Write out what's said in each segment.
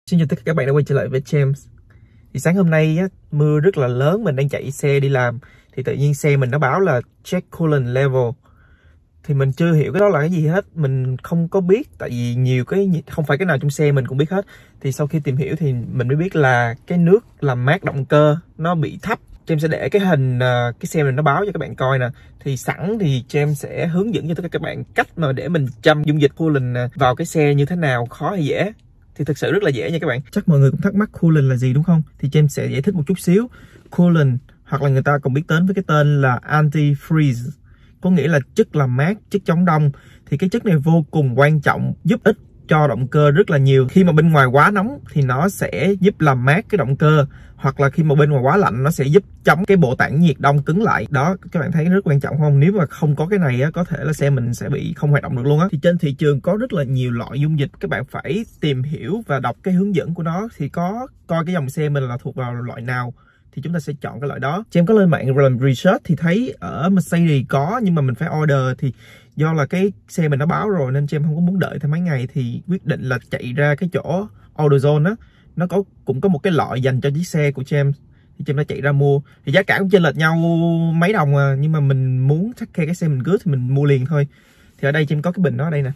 Xin chào tất cả các bạn đã quay trở lại với James. Thì sáng hôm nay á, mưa rất là lớn, mình đang chạy xe đi làm thì tự nhiên xe mình nó báo là check coolant level. Thì mình chưa hiểu cái đó là cái gì hết, mình không có biết, tại vì nhiều cái không phải cái nào trong xe mình cũng biết hết. Thì sau khi tìm hiểu thì mình mới biết là cái nước làm mát động cơ nó bị thấp. James sẽ để cái hình cái xe mình nó báo cho các bạn coi nè. Thì sẵn thì James sẽ hướng dẫn cho tất cả các bạn cách mà để mình châm dung dịch coolant vào cái xe như thế nào, khó hay dễ. Thì thực sự rất là dễ nha các bạn. Chắc mọi người cũng thắc mắc coolant là gì đúng không? Thì James sẽ giải thích một chút xíu. Coolant hoặc là người ta còn biết đến với cái tên là anti-freeze, có nghĩa là chất làm mát, chất chống đông. Thì cái chất này vô cùng quan trọng, giúp ích cho động cơ rất là nhiều. Khi mà bên ngoài quá nóng thì nó sẽ giúp làm mát cái động cơ, hoặc là khi mà bên ngoài quá lạnh nó sẽ giúp chống cái bộ tản nhiệt đông cứng lại. Đó, các bạn thấy rất quan trọng không? Nếu mà không có cái này á, có thể là xe mình sẽ bị không hoạt động được luôn á. Thì trên thị trường có rất là nhiều loại dung dịch, các bạn phải tìm hiểu và đọc cái hướng dẫn của nó, thì có coi cái dòng xe mình là thuộc vào loại nào thì chúng ta sẽ chọn cái loại đó. Em có lên mạng làm research thì thấy ở Mercedes có, nhưng mà mình phải order. Thì do là cái xe mình đã báo rồi nên em không có muốn đợi thêm mấy ngày, thì quyết định là chạy ra cái chỗ AutoZone á, nó cũng có một cái loại dành cho chiếc xe của James. Thì James đã chạy ra mua. Thì giá cả cũng chênh lệch nhau mấy đồng à, nhưng mà mình muốn take care cái xe mình good thì mình mua liền thôi. Thì ở đây James có cái bình đó ở đây nè.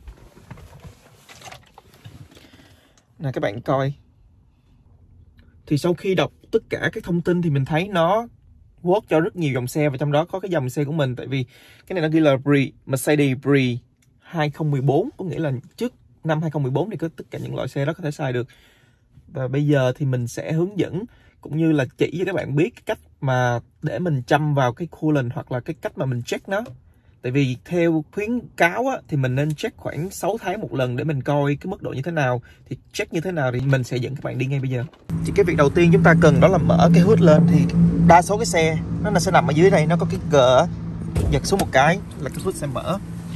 Nè các bạn coi. Thì sau khi đọc tất cả các thông tin thì mình thấy nó work cho rất nhiều dòng xe, và trong đó có cái dòng xe của mình. Tại vì cái này nó ghi là Mercedes Brie 2014, có nghĩa là trước năm 2014 thì có tất cả những loại xe đó có thể xài được. Và bây giờ thì mình sẽ hướng dẫn cũng như là chỉ cho các bạn biết cái cách mà để mình châm vào cái coolant, hoặc là cái cách mà mình check nó. Tại vì theo khuyến cáo á, thì mình nên check khoảng 6 tháng một lần để mình coi cái mức độ như thế nào. Thì check như thế nào thì mình sẽ dẫn các bạn đi ngay bây giờ. Thì cái việc đầu tiên chúng ta cần đó là mở cái hood lên. Thì đa số cái xe nó sẽ nằm ở dưới đây, nó có cái cờ, giật xuống một cái là cái hood sẽ mở.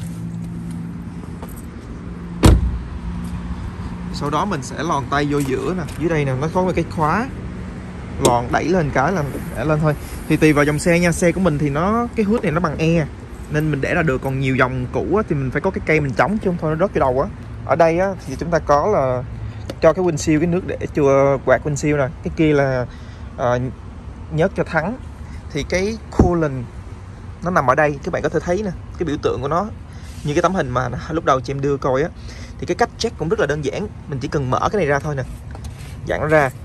Sau đó mình sẽ lòn tay vô giữa nè, dưới đây nè nó có một cái khóa, lòn đẩy lên cái là để lên thôi. Thì tùy vào dòng xe nha, xe của mình thì cái hood này nó bằng e nên mình để là được, còn nhiều dòng cũ á, thì mình phải có cái cây mình chống chứ không thôi nó rớt cái đầu á. Ở đây á, thì chúng ta có là cho cái windshield cái nước để chưa quạt windshield nè, cái kia là nhớt cho thắng. Thì cái coolant nó nằm ở đây, các bạn có thể thấy nè, cái biểu tượng của nó như cái tấm hình mà lúc đầu chị em đưa coi á. Thì cái cách check cũng rất là đơn giản, mình chỉ cần mở cái này ra thôi nè, dặn nó ra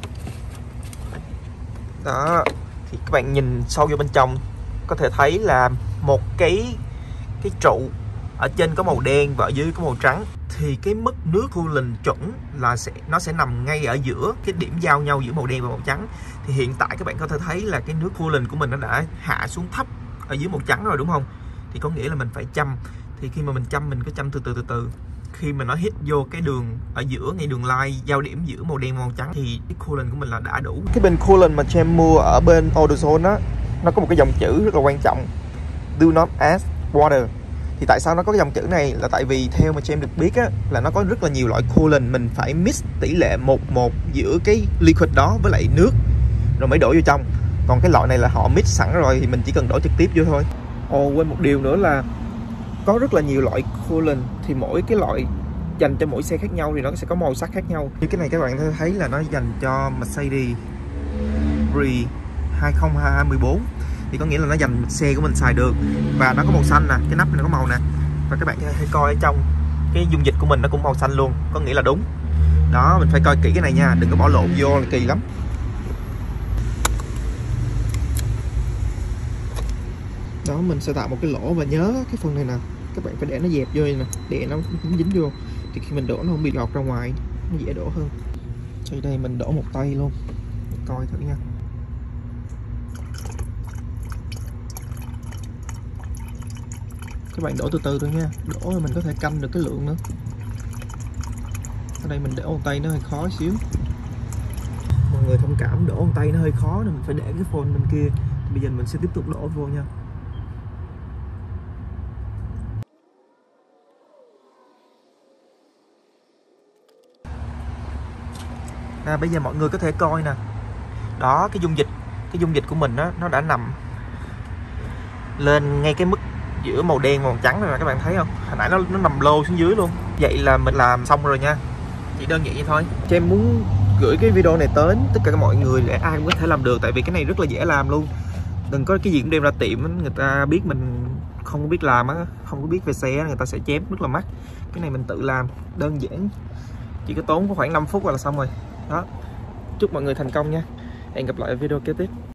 đó. Thì các bạn nhìn sâu vô bên trong có thể thấy là một cái trụ ở trên có màu đen và ở dưới có màu trắng. Thì cái mức nước coolant chuẩn là nó sẽ nằm ngay ở giữa cái điểm giao nhau giữa màu đen và màu trắng. Thì hiện tại các bạn có thể thấy là cái nước coolant của mình nó đã hạ xuống thấp ở dưới màu trắng rồi đúng không? Thì có nghĩa là mình phải châm. Thì khi mà mình châm, mình cứ châm từ từ. Khi mà nó hit vô cái đường ở giữa, ngay đường line giao điểm giữa màu đen và màu trắng, thì cái coolant của mình là đã đủ. Cái bình coolant mà James mua ở bên AutoZone á, nó có một cái dòng chữ rất là quan trọng, do not add water. Thì tại sao nó có cái dòng chữ này là tại vì theo mà James được biết á, là nó có rất là nhiều loại coolant, mình phải mix tỷ lệ 1:1 giữa cái liquid đó với lại nước rồi mới đổ vô trong. Còn cái loại này là họ mix sẵn rồi thì mình chỉ cần đổ trực tiếp vô thôi. Quên một điều nữa là có rất là nhiều loại coolant, thì mỗi cái loại dành cho mỗi xe khác nhau thì nó sẽ có màu sắc khác nhau. Như cái này các bạn thấy là nó dành cho Mercedes Brie 2014, thì có nghĩa là nó dành xe của mình xài được. Và nó có màu xanh nè, cái nắp này nó có màu nè. Và các bạn hãy coi ở trong cái dung dịch của mình nó cũng màu xanh luôn, có nghĩa là đúng. Đó, mình phải coi kỹ cái này nha, đừng có bỏ lộn vô là kỳ lắm. Đó, mình sẽ tạo một cái lỗ và nhớ cái phần này nè, các bạn phải để nó dẹp vô nè, để nó dính vô. Thì khi mình đổ nó không bị lọt ra ngoài, nó dễ đổ hơn. Thì đây mình đổ một tay luôn, coi thử nha. Các bạn đổ từ từ thôi nha, đổ rồi mình có thể canh được cái lượng nữa. Ở đây mình đổ một tay nó hơi khó xíu, mọi người thông cảm, đổ một tay nó hơi khó nên mình phải để cái phone bên kia. Thì bây giờ mình sẽ tiếp tục đổ vô nha. Bây giờ mọi người có thể coi nè, đó, cái dung dịch của mình đó, nó đã nằm lên ngay cái mức giữa màu đen và màu trắng rồi nè, các bạn thấy không? Hồi nãy nó nằm lô xuống dưới luôn. Vậy là mình làm xong rồi nha. Chỉ đơn giản vậy thôi. Cho em muốn gửi cái video này tới tất cả mọi người để ai cũng có thể làm được, tại vì cái này rất là dễ làm luôn. Đừng có cái gì cũng đem ra tiệm người ta biết mình không biết làm á, không có biết về xe, người ta sẽ chém rất là mắc. Cái này mình tự làm đơn giản, chỉ có tốn khoảng 5 phút là xong rồi đó. Chúc mọi người thành công nha, hẹn gặp lại ở video kế tiếp.